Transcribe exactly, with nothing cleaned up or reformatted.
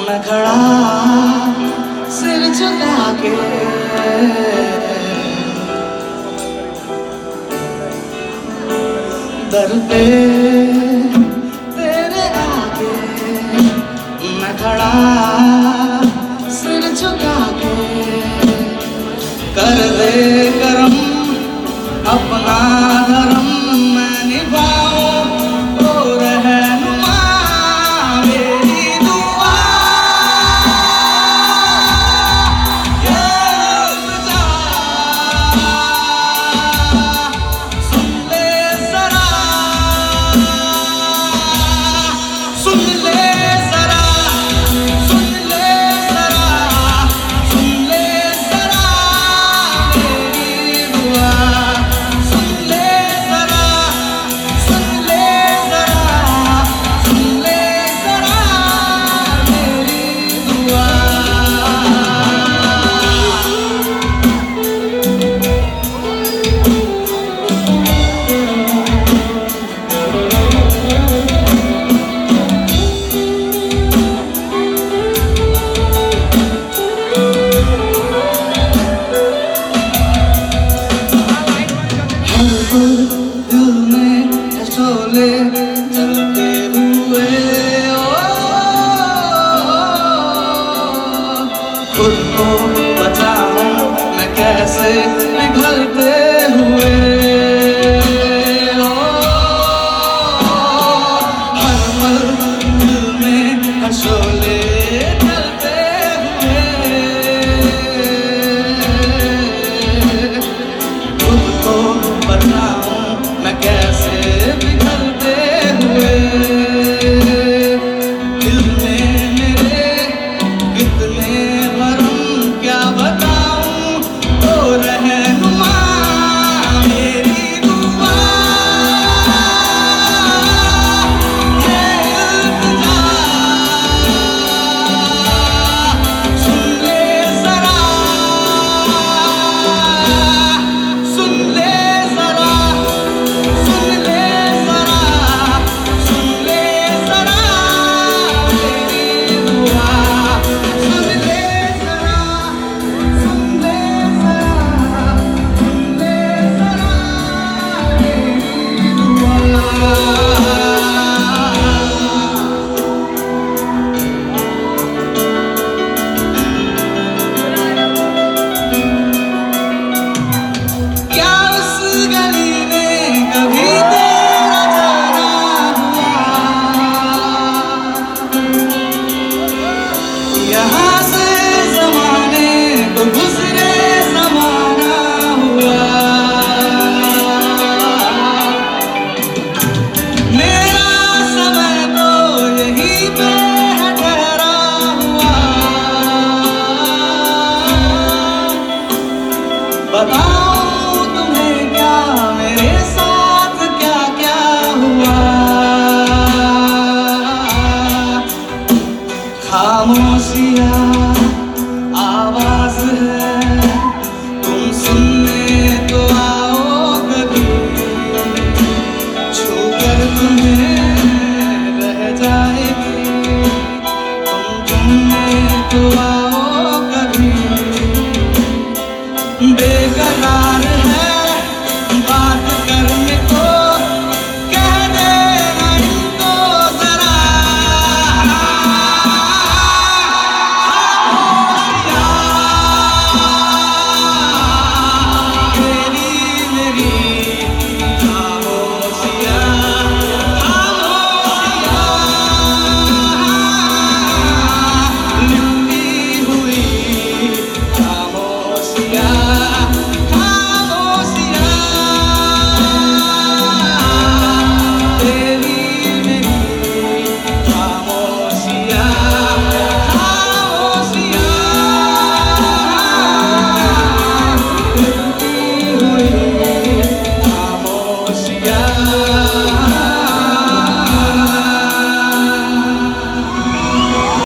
मैं खड़ा सिर झुका के, दर पे तेरे आगे मैं खड़ा सिर झुका के, कर दे करम अपना धर्म मैं निभाऊं तो रहनुमा मेरी दुआ, ये इल्तिजा सुन ले जरा, सुन ले जरा, सुन ले जरा, सुन ले जरा मेरी दुआ, सुन ले जरा, सुन ले जरा, सुन ले जरा मेरी दुआ। दिल में है शोले जलते हुए, ओ खुद को बचाऊं मैं कैसे पिघलते हुए, ओ हर पल दिल में है शोले जलते हुए, खुद को बचाऊं मैं कैसे पिघलते हुए, दिल में मेरे कितने भरम क्या बताऊं तो रहनुमा मेरी दुआ, ये इल्तिजा सुन ले जरा, सुन ले जरा, सुन ले जरा, सुन ले जरा मेरी दुआ, सुन ले जरा, सुन ले जरा, सुन ले जरा मेरी दुआ। क्या उस गली में कभी तेरा जाना हुआ, यहाँ से ज़माने को गुज़रे ज़माना हुआ, मेरा समय तो यहीं पे है ठहरा हुआ, बताऊं तुम्हें क्या मेरे साथ क्या क्या हुआ, खामोशियाँ आवाज है तुम सुनने तो आओ कभी, छूकर तुम्हें रह जाएगी तुम सुनने तो आओ।